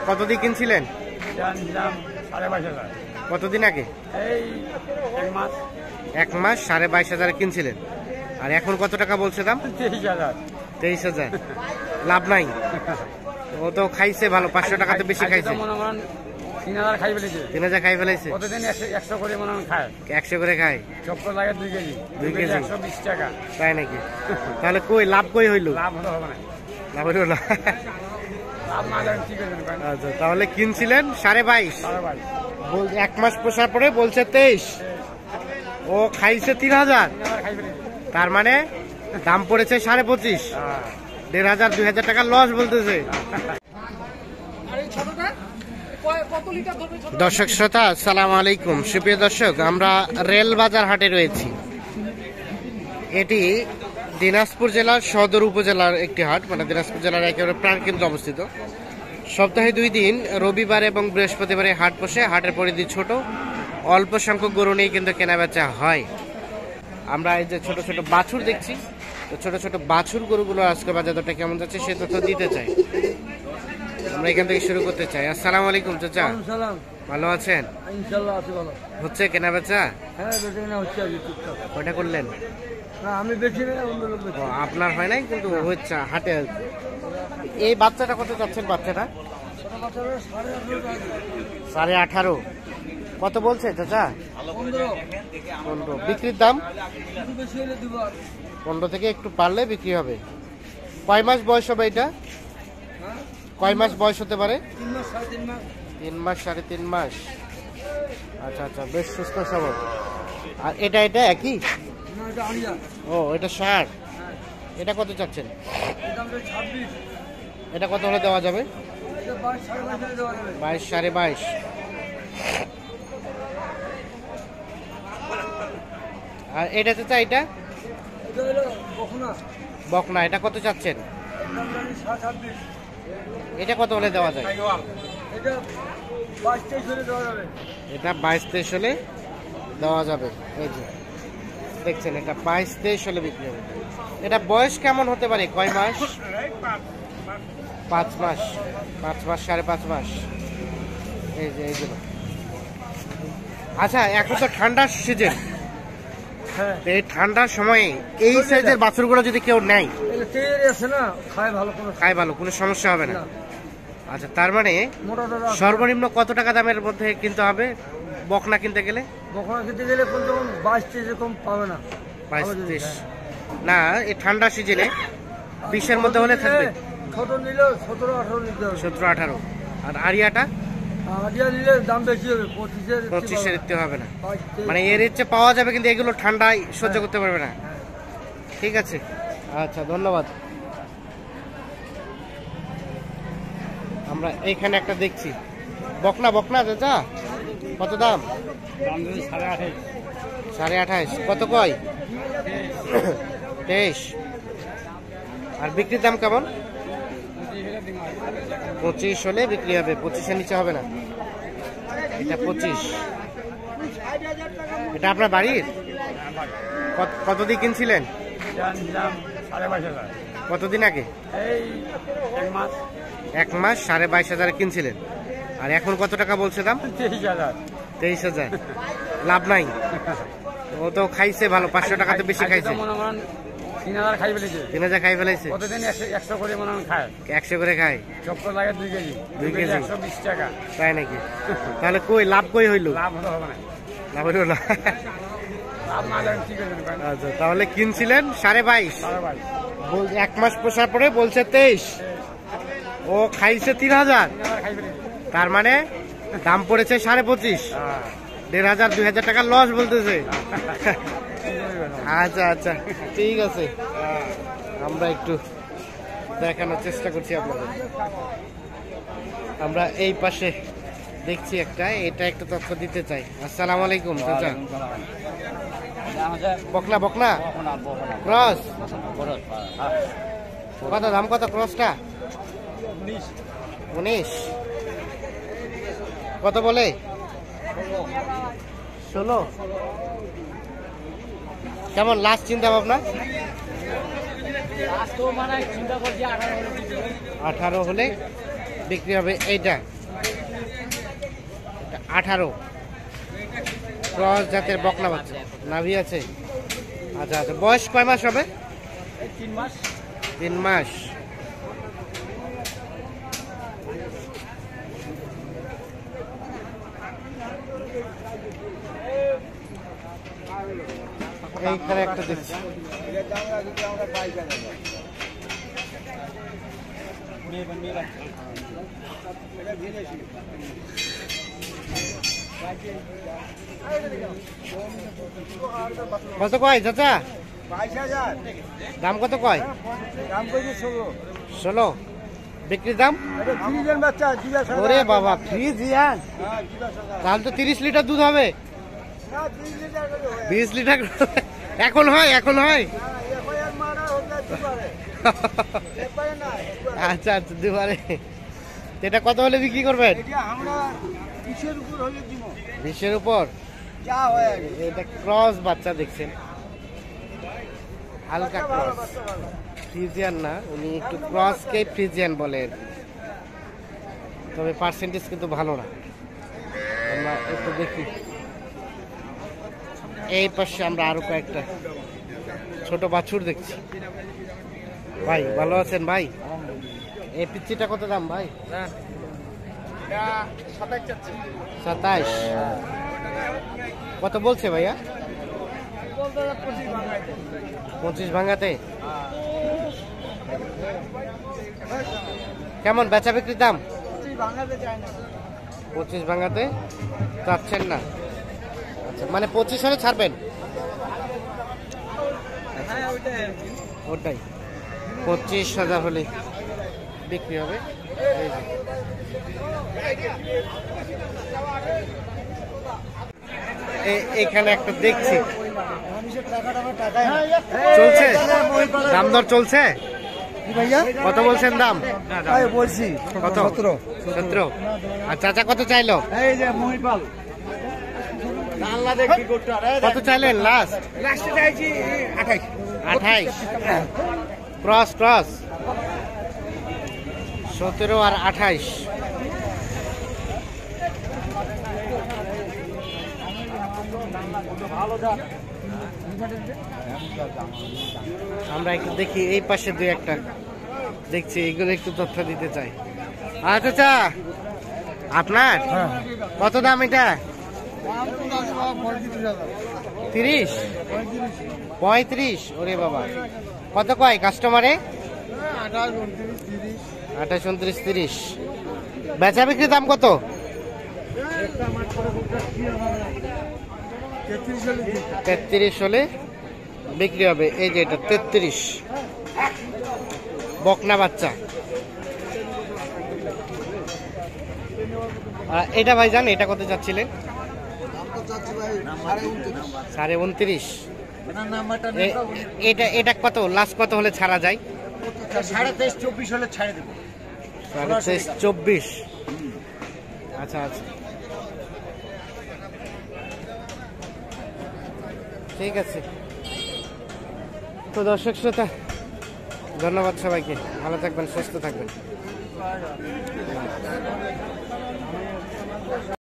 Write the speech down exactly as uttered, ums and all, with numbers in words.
কত দিয়ে কিনছিলেন? সাড়ে বাইশ হাজার। কতদিন আগে? এই এক মাস। এক মাস সাড়ে বাইশ হাজার কিনছিলেন, আর এখন কত টাকা বলছে দাম? তেইশ হাজার। তেইশ হাজার লাভ নাই। ও তো খাইছে ভালো, পাঁচশো টাকা তো বেশি খাইছে। তিন হাজার খাই ফেলেছে। তিন হাজার খাই ফেলেছে। প্রতিদিন একশো করে মনে হয় খায়। একশো করে খায়। চপ্পল লাগে দুই কেজি। দুই কেজি একশো বিশ টাকা। তাই নাকি? তাহলে কই লাভ কই হইলো? লাভ হতে হবে না। লাভ হইলো না। লাভ না দেন কি করবেন? আচ্ছা, তাহলে কিনছিলেন সাড়ে বাইশ, সাড়ে বাইশ এক মাস পোষার পরে বলছে তেইশ, ও খাইছে তিন হাজার, তার মানে দাম পড়েছে সাড়ে পঁচিশ। দেড় হাজার দুই হাজার টাকা লস বলতেছে। দর্শক শ্রোতা আসসালামু আলাইকুম। সুপ্রিয় দর্শক, আমরা রেলবাজার হাটে রয়েছি। এটি দিনাজপুর জেলার সদর উপজেলার একটি হাট, মানে দিনাজপুর জেলার একেবারে প্রাণকেন্দ্রে অবস্থিত। সপ্তাহে দুই দিন রবিবার এবং বৃহস্পতিবারে হাট বসে। হাটের পরিধি ছোট, অল্প সংখ্যক গরু নিয়ে কিন্তু কেনাবেচা হয়। আমরা এই যে ছোট ছোট বাছুর দেখছি, তো ছোট ছোট বাছুর গরুগুলো আজকে বাজার দরটা কেমন যাচ্ছে সে তথ্য দিতে চাই। আমরা এখান থেকে শুরু করতে চাই। আসসালামু আলাইকুম চাচা, ভালো আছেন? ইনশাআল্লাহ আছি ভালো। হচ্ছে কেনাবেচা? হ্যাঁ বেচাকেনা হচ্ছে আজকে টুকটাক। কয়টা করলেন? না আমি বেশি না, অন্য লোক বেশি। আপনার হয় নাই কিন্তু হচ্ছে হাটে। এই বাচ্চাটা কত চাচ্ছেন? বাচ্চাটা সাড়ে আঠারো। কত বলছে চাচা? পনেরো। বিক্রির দাম পনেরো থেকে একটু পারলে বিক্রি হবে। কয় মাস বয়স হবে এটা? কয় মাস বয়স হতে পারে? তিন মাস সাড়ে তিন মাস। আচ্ছা আচ্ছা, বেশ সুস্থ সবল। আর এটা এটা একই? ও এটা ষাট। এটা কত চাচ্ছেন? এটা কত হলে দেওয়া যাবে? বাইশ সাড়ে বাইশ। আর এটা চাচা এটা বকনা, এটা কত চাচ্ছেন? এটা কত হলে দেওয়া যায়? এটা বাইশ তেইশ হলে দেওয়া যাবে। এই যে দেখছেন, এটা বাইশ তেইশ হলে বিক্রি হবে। এটা বয়স কেমন হতে পারে? কয় মাস? পাঁচ মাস। পাঁচ মাস সাড়ে পাঁচ মাস। এই যে এইগুলো। আচ্ছা, এখন তো ঠান্ডার সিজন, এই ঠান্ডার সময়ে এই সাইজের বাছুরগুলো যদি কেউ নেয় খায় ভালো, কোনো সমস্যা হবে না। আচ্ছা, তার মানে সর্বনিম্ন কত টাকা দামের মধ্যে কিনতে হবে বকনা কিনতে গেলে? বকনা কিনতে গেলে বাইশ তেইশ এরকম পাবে না। বাইশ তেইশ না, এই ঠান্ডা সিজনে বিশের মধ্যে হলে থাকবে। ছোট নিলে সতেরো আঠারো নিতে হবে। সতেরো আঠারো। আর আরিয়াটা? আরিয়া নিলে দাম বেশি হবে, পঁচিশের পঁচিশের দিতে হবে না, মানে এর ইচ্ছে পাওয়া যাবে কিন্তু এগুলো ঠান্ডায় সহ্য করতে পারবে না। ঠিক আছে, আচ্ছা ধন্যবাদ। আমরা এইখানে একটা দেখছি বকনা। বকনা চাচা কত দাম? সাড়ে আঠাইশ। কত কয়? তেইশ। আর বিক্রির দাম কেমন? পঁচিশ হলে বিক্রি হবে, পঁচিশের নিচে হবে না। এটা পঁচিশ। এটা আপনার বাড়ির? কত দিয়ে কিনছিলেন? কতদিন আগে? এক মাস সাড়ে বাইশ হাজার কিনছিলেন, আর এখন কত টাকা বলছে দাম? তেইশ হাজার। তেইশ হাজার লাভ নাই। ও তো খাইছে ভালো, পাঁচশো টাকা তো বেশি খাইছে। তিন হাজার খাই ফেলেছে। তিন হাজার খাই ফেলেছে। প্রতিদিন একশো করে মনে হয় খায়। একশো করে খায়। চপ্পল লাগে দুই কেজি। দুই কেজি একশো বিশ টাকা। তাই নাকি? তাহলে কই লাভ কই হইলো? লাভ হতে হবে না। লাভ হইলো না। লাভ না দেন কি করবেন? আচ্ছা, তাহলে কিনছিলেন সাড়ে বাইশ, সাড়ে বাইশ এক মাস পোষার পরে বলছে তেইশ, ও খাইছে তিন হাজার, তার মানে দাম পড়েছে সাড়ে পঁচিশ। দেড় হাজার দুই হাজার টাকা লস বলতেছে। আচ্ছা আচ্ছা, ঠিক আছে, আমরা একটু দেখানোর চেষ্টা করছি আপনাদের। আমরা এই পাশে দেখছি একটা, এটা একটা তথ্য দিতে চাই। আসসালামু আলাইকুম চাচা। বকনা বকনা ক্রস কত দাম? কত ক্রসটা? উনিশ। কত বলে? ষোলো। কেমন লাস্ট চিন্তা ভাবনা? আঠারো হলে বিক্রি হবে। এইটা আঠারো। ক্রস জাতের বকনা বাচ্চা, নাভি আছে। আচ্ছা আচ্ছা, বয়স কয় মাস হবে? তিন মাস। তিন মাস। এইখানে একটা দেখছি। কত কয় চাচা? দাম কত কয়? ষোলো। বিক্রির দাম? ওরে বাবা, ফ্রিজিয়ান, তাহলে তো তিরিশ লিটার দুধ হবে। বিশ লিটার এখন হয়? এখন হয়? আচ্ছা আচ্ছা, দুবারে। এটা কত হলে বিক্রি করবেন? বিশের উপর। এটা ক্রস বাচ্চা দেখছেন, হালকা ক্রস, ফ্রিজিয়ান না, উনি একটু ক্রসকে ফ্রিজিয়ান বলে। তবে পার্সেন্টেজ কিন্তু ভালো না। আমরা একটু দেখি এই পাশে, আমরা আরো কয়েকটা ছোট বাছুর দেখছি। ভাই ভালো আছেন ভাই? এই পিচ্চিটা কত দাম ভাই? সাতাইশ। কত বলছে ভাইয়া? পঁচিশ ভাঙাতে। কেমন বেচা বিক্রির দাম? পঁচিশ ভাঙাতে চাচ্ছেন না? আচ্ছা, মানে পঁচিশ হলে ছাড়বেন? ওটাই, পঁচিশ হাজার হলে বিক্রি হবে। এখানে একটা দেখছি চলছে, দাম দর চলছে। কত বলছেন দাম? বলছি কত? সতেরো। আর চাচা কত চাইলো? কত চাইলেন লাস্ট? আঠাইশ। ক্রস ক্রস সতেরো আর আঠাইশ। আমরা একটু দেখি এই পাশে দুই একটা দেখছি, এগুলো একটু তথ্য দিতে চাই। আচ্ছা আচ্ছা, আপনার কত দাম এটা? তিরিশ, পঁয়ত্রিশ। ওরে বাবা, কত কয় কাস্টমারে? আঠাশ, উনত্রিশ, তিরিশ। বেচা বিক্রির দাম কত? তেত্রিশ হলে বিক্রি হবে। এই যে এটা তেত্রিশ, বকনা বাচ্চা। এটা ভাই জান, এটা কত চাচ্ছিলেন? সাড়ে উনত্রিশ। এটা এটা কত লাস্ট কত হলে ছাড়া যায়? সাড়ে তেইশ চব্বিশ হলে ছাড়ে দেবো। সাড়ে তেইশ চব্বিশ। আচ্ছা আচ্ছা, ঠিক আছে। তো দর্শক শ্রোতা, ধন্যবাদ সবাইকে। ভালো থাকবেন, সুস্থ থাকবেন।